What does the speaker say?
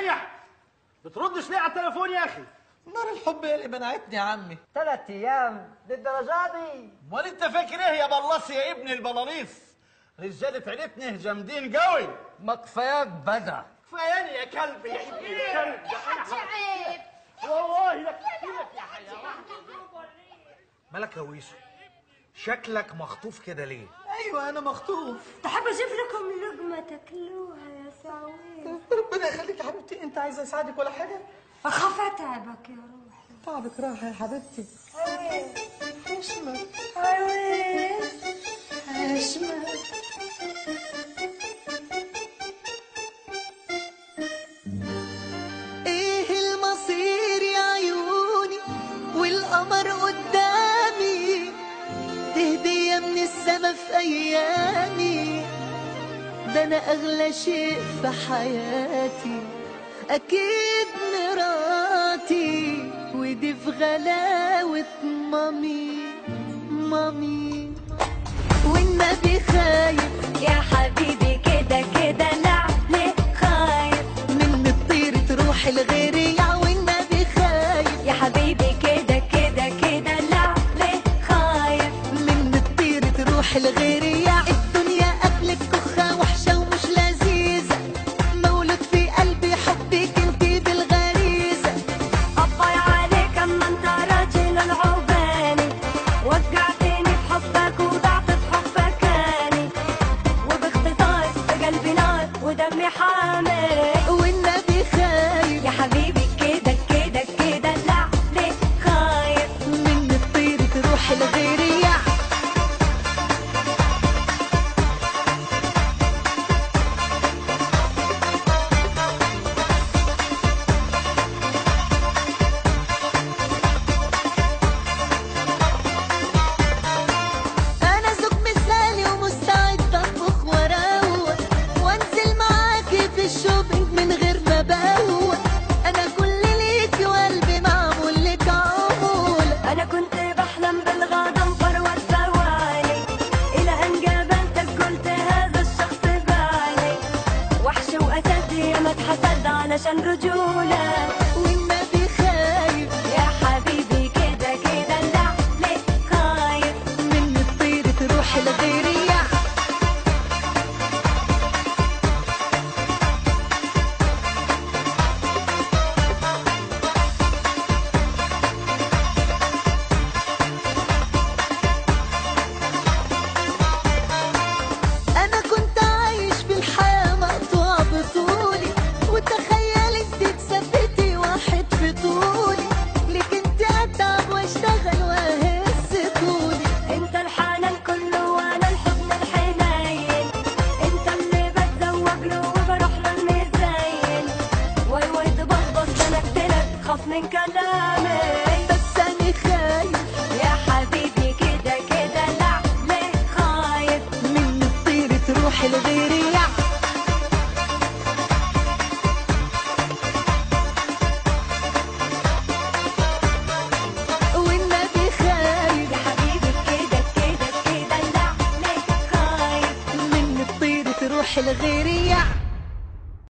مستريح. بتردش ليه على التليفون يا اخي؟ نار الحب هي اللي منعتني يا عمي. 3 ايام للدرجه دي؟ امال انت فاكر ايه يا بلاص يا ابن البلاليص؟ رجاله عيلتنا جامدين قوي. ما كفاياك بدا. كفاياني يا كلب يا ابن الكلب. عيب والله لك يا حيوان. مالك يا ويسو؟ شكلك مخطوف كده ليه؟ ايوه انا مخطوف. تحب اجيب لكم لقمه تاكلوها يا سعويد؟ ربنا يخليك يا حبيبتي. انت عايزه اساعدك ولا حاجه؟ اخاف اتعبك يا روحي. تعبك راحه يا حبيبتي. حشمك عويس حشمك. ايه المصير يا عيوني والقمر قدامي، هدية من السما في ايامي، ده انا اغلى شيء في حياتي اكيد مراتي، ودي في غلاوة مامي والنبي خايف يا حبيبي كده كده لعلي خايف من الطير تروح لغيري يا والنبي خايف يا حبيبي كده كده كده لعلي خايف من الطير تروح لغيري يا الدنيا قبلك كخة وحشة ومش لذيذة، مولود في قلبي حبك انتي بالغريزة، أباي عليك اما انت راجل العوباني، وقعتني بحبك وضعت بحبك اني، وباختصار في قلبي نار ودمي حامي والنبي خايف يا حبيبي كده كده كده لعلي خايف من الطير تروح لغيري يا أنا زوج مثالي ومستعد أطبخ وأروق وأنزل معاكي في الشوبينج من غير ما بقوق، أنا كل ليكي وقلبي معمول لك عمولة، أنا كنت بحلم بالغدا مفروت ثواني، إلى أن قابلتك قلت هذا الشخص بالي، وحش وأسد يا ما اتحسد علشان رجولة.